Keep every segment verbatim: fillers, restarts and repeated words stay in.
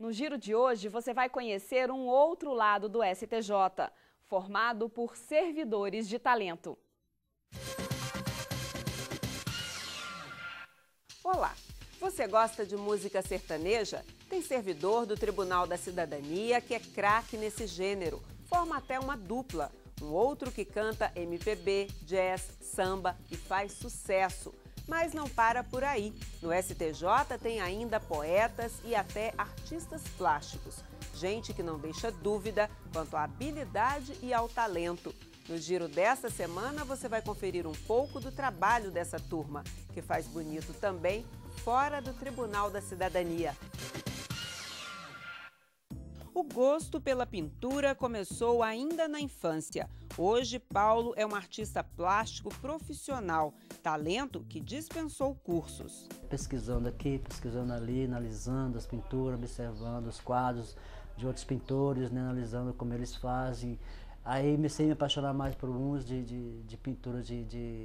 No Giro de hoje, você vai conhecer um outro lado do S T J, formado por servidores de talento. Olá, você gosta de música sertaneja? Tem servidor do Tribunal da Cidadania que é craque nesse gênero, forma até uma dupla. Um outro que canta M P B, jazz, samba e faz sucesso. Mas não para por aí. No S T J tem ainda poetas e até artistas plásticos. Gente que não deixa dúvida quanto à habilidade e ao talento. No Giro desta semana você vai conferir um pouco do trabalho dessa turma, que faz bonito também fora do Tribunal da Cidadania. O gosto pela pintura começou ainda na infância. Hoje, Paulo é um artista plástico profissional, talento que dispensou cursos. Pesquisando aqui, pesquisando ali, analisando as pinturas, observando os quadros de outros pintores, né, analisando como eles fazem. Aí comecei a me apaixonar mais por uns de, de, de pintura de, de,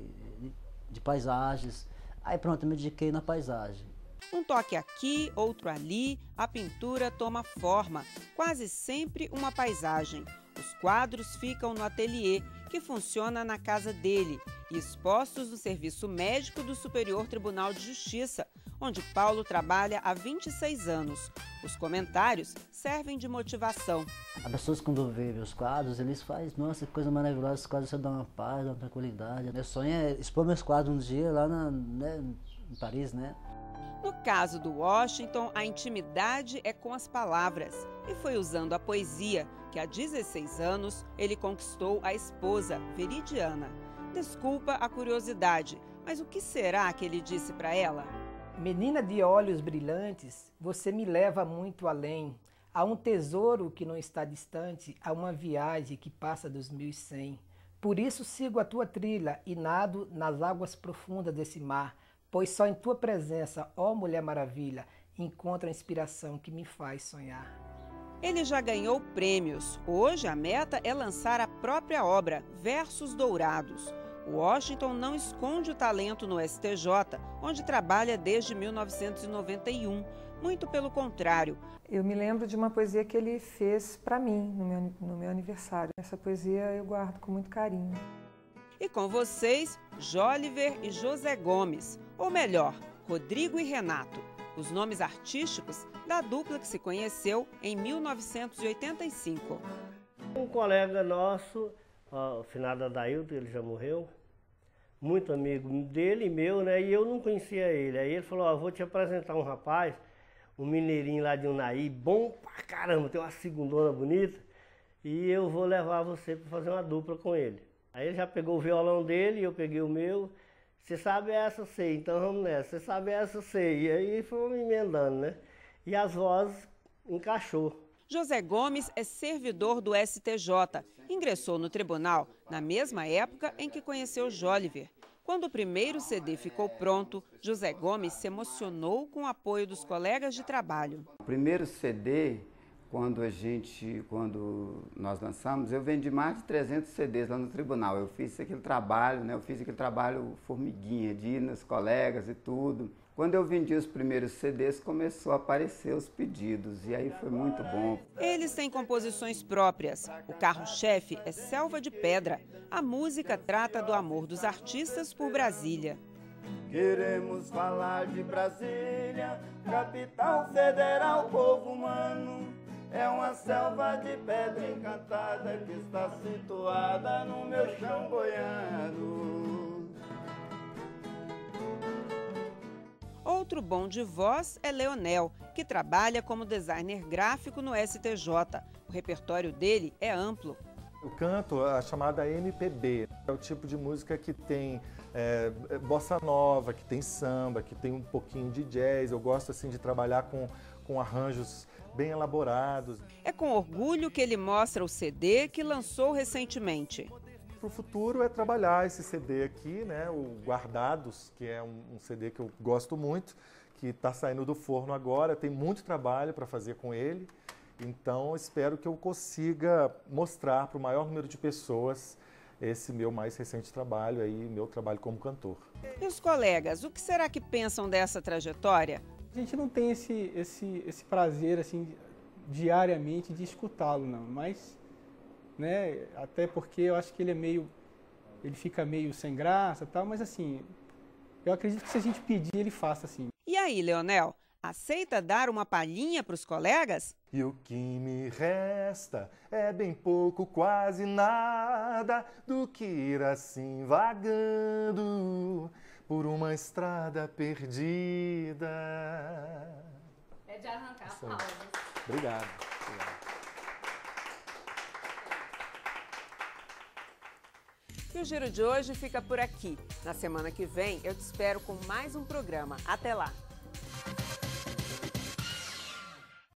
de paisagens. Aí pronto, eu me dediquei na paisagem. Um toque aqui, outro ali, a pintura toma forma, quase sempre uma paisagem. Os quadros ficam no ateliê, que funciona na casa dele, e expostos no Serviço Médico do Superior Tribunal de Justiça, onde Paulo trabalha há vinte e seis anos. Os comentários servem de motivação. As pessoas, quando veem os quadros, eles fazem, nossa, que coisa maravilhosa, esses quadros você dá uma paz, dá uma tranquilidade. Meu sonho é expor meus quadros um dia lá na, né, em Paris, né? No caso do Washington, a intimidade é com as palavras. E foi usando a poesia que há dezesseis anos ele conquistou a esposa, Veridiana. Desculpa a curiosidade, mas o que será que ele disse para ela? Menina de olhos brilhantes, você me leva muito além. Há um tesouro que não está distante, há uma viagem que passa dos mil e cem. Por isso sigo a tua trilha e nado nas águas profundas desse mar, pois só em tua presença, ó Mulher Maravilha, encontro a inspiração que me faz sonhar. Ele já ganhou prêmios. Hoje a meta é lançar a própria obra, Versos Dourados. O Washington não esconde o talento no S T J, onde trabalha desde mil novecentos e noventa e um. Muito pelo contrário. Eu me lembro de uma poesia que ele fez para mim, no meu, no meu aniversário. Essa poesia eu guardo com muito carinho. E com vocês, Joliver e José Gomes, ou melhor, Rodrigo e Renato, os nomes artísticos da dupla que se conheceu em mil novecentos e oitenta e cinco. Um colega nosso, o finado Adailton, ele já morreu, muito amigo dele e meu, né? E eu não conhecia ele. Aí ele falou, ó, vou te apresentar um rapaz, um mineirinho lá de Unai, bom pra caramba, tem uma segundona bonita, e eu vou levar você para fazer uma dupla com ele. Aí ele já pegou o violão dele, eu peguei o meu. Você sabe essa, sei, então vamos nessa. Você sabe essa, sei. E aí fomos emendando, né? E as vozes encaixou. José Gomes é servidor do S T J. Ingressou no tribunal na mesma época em que conheceu Joliver. Quando o primeiro C D ficou pronto, José Gomes se emocionou com o apoio dos colegas de trabalho. O primeiro C D, quando a gente, quando nós lançamos, eu vendi mais de trezentos C Ds lá no tribunal. Eu fiz aquele trabalho, né? Eu fiz aquele trabalho formiguinha, de ir nos colegas e tudo. Quando eu vendi os primeiros C Ds, começou a aparecer os pedidos, e aí foi muito bom. Eles têm composições próprias. O carro-chefe é Selva de Pedra. A música trata do amor dos artistas por Brasília. Queremos falar de Brasília, capital federal, povo humano. É uma selva de pedra encantada que está situada no meu chão goiano. Outro bom de voz é Leonel, que trabalha como designer gráfico no S T J. O repertório dele é amplo. Eu canto a chamada M P B. É o tipo de música que tem é, bossa nova, que tem samba, que tem um pouquinho de jazz. Eu gosto assim de trabalhar com, com arranjos bem elaborados. É com orgulho que ele mostra o C D que lançou recentemente. Para o futuro é trabalhar esse C D aqui, né, o Guardados, que é um, um C D que eu gosto muito, que está saindo do forno agora, tem muito trabalho para fazer com ele, então espero que eu consiga mostrar para o maior número de pessoas esse meu mais recente trabalho, aí, meu trabalho como cantor. E os colegas, o que será que pensam dessa trajetória? A gente não tem esse, esse, esse prazer assim, diariamente de escutá-lo, não. Mas, né, até porque eu acho que ele é meio, ele fica meio sem graça e tal, mas assim, eu acredito que se a gente pedir, ele faça assim. E aí, Leonel, aceita dar uma palhinha para os colegas? E o que me resta é bem pouco, quase nada, do que ir assim vagando por uma estrada perdida. É de arrancar Isso. palmas. Obrigado. Obrigado. E o Giro de hoje fica por aqui. Na semana que vem eu te espero com mais um programa. Até lá!